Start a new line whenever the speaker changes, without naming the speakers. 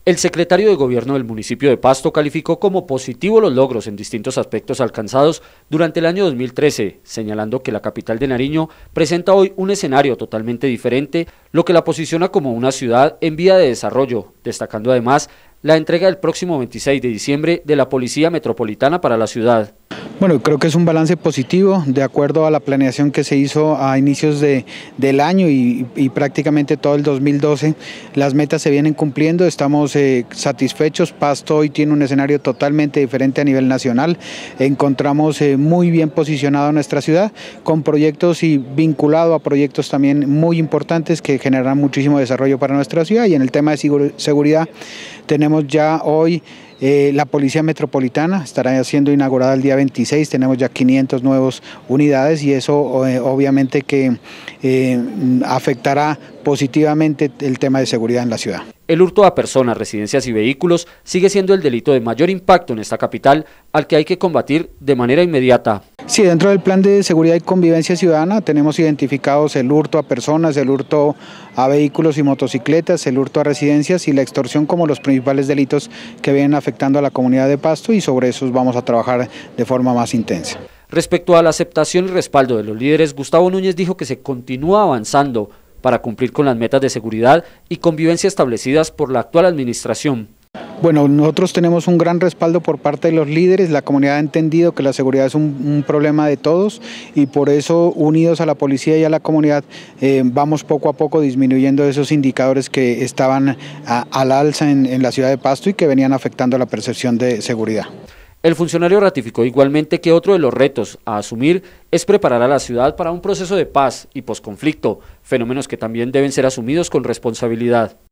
El secretario de Gobierno del municipio de Pasto calificó como positivo los logros en distintos aspectos alcanzados durante el año 2013, señalando que la capital de Nariño presenta hoy un escenario totalmente diferente, lo que la posiciona como una ciudad en vía de desarrollo, destacando además la entrega el próximo 26 de diciembre de la Policía Metropolitana para la ciudad.
Bueno, creo que es un balance positivo de acuerdo a la planeación que se hizo a inicios del año y prácticamente todo el 2012. Las metas se vienen cumpliendo, estamos satisfechos. Pasto hoy tiene un escenario totalmente diferente a nivel nacional. Encontramos muy bien posicionado nuestra ciudad con proyectos y vinculado a proyectos también muy importantes que generarán muchísimo desarrollo para nuestra ciudad. Y en el tema de seguridad tenemos ya hoy la Policía Metropolitana, estará siendo inaugurada el día 26, tenemos ya 500 nuevas unidades y eso obviamente que afectará positivamente el tema de seguridad en la ciudad.
El hurto a personas, residencias y vehículos sigue siendo el delito de mayor impacto en esta capital, al que hay que combatir de manera inmediata.
Sí, dentro del plan de seguridad y convivencia ciudadana tenemos identificados el hurto a personas, el hurto a vehículos y motocicletas, el hurto a residencias y la extorsión como los principales delitos que vienen afectando a la comunidad de Pasto, y sobre esos vamos a trabajar de forma más intensa.
Respecto a la aceptación y respaldo de los líderes, Gustavo Núñez dijo que se continúa avanzando para cumplir con las metas de seguridad y convivencia establecidas por la actual administración.
Bueno, nosotros tenemos un gran respaldo por parte de los líderes, la comunidad ha entendido que la seguridad es un problema de todos y por eso, unidos a la policía y a la comunidad, vamos poco a poco disminuyendo esos indicadores que estaban al alza en la ciudad de Pasto y que venían afectando la percepción de seguridad.
El funcionario ratificó igualmente que otro de los retos a asumir es preparar a la ciudad para un proceso de paz y posconflicto, fenómenos que también deben ser asumidos con responsabilidad.